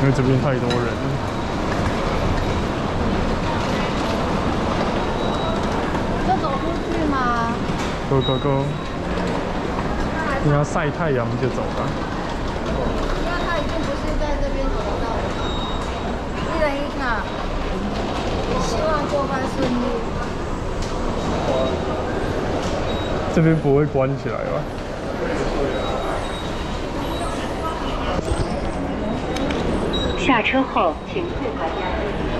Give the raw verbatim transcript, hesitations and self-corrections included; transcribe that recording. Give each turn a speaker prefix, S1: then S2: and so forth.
S1: 因为这边太多人了。
S2: 要走出去吗
S1: ？Go go go！ 你要晒太阳就走吧。
S2: 因为他已经不是在这边走得到的吧？一人一卡，希望过关顺利。
S1: 这边不会关起来吧？
S3: 下车后请退还押。